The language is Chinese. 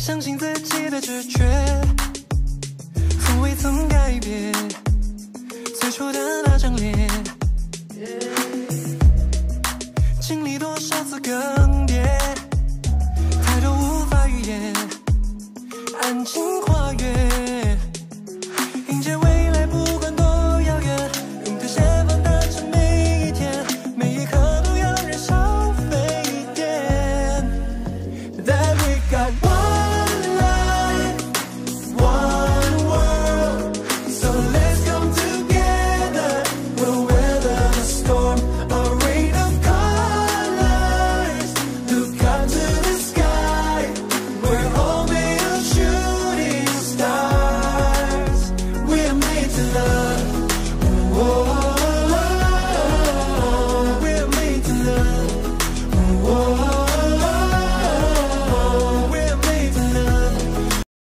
相信自己的直觉，从未曾改变最初的那张脸。经历多少次更迭，太多无法预言，安静。